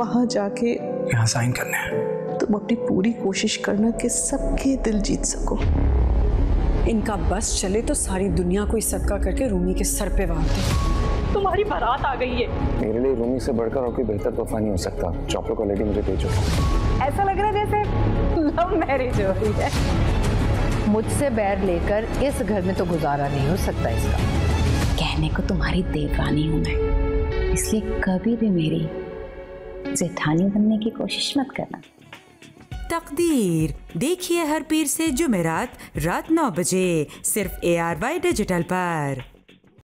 वहां जाके यहाँ साइन करने हैं। तुम अपनी पूरी कोशिश करना कि सबके दिल जीत सको। इनका बस चले तो सारी दुनिया को सदका करके रूमी के सर पे वार दे। तुम्हारी बारात आ गई है। मेरे लिए रूमी से बढ़कर और कोई बेहतर तोहफा नहीं हो सकता। चॉकलेट क्वालिटी मुझे दे चुका। ऐसा लग रहा है जैसे लव मैरिज हो रही है। मुझसे बैर लेकर इस घर में तो गुजारा नहीं हो सकता इसका। कहने को तुम्हारी देवरानी हूं मैं, इसलिए कभी भी मेरी जेठानी बनने की कोशिश मत करना। तकदीर देखिए हर पीर से जुमेरात रात 9 बजे सिर्फ ARY डिजिटल पर।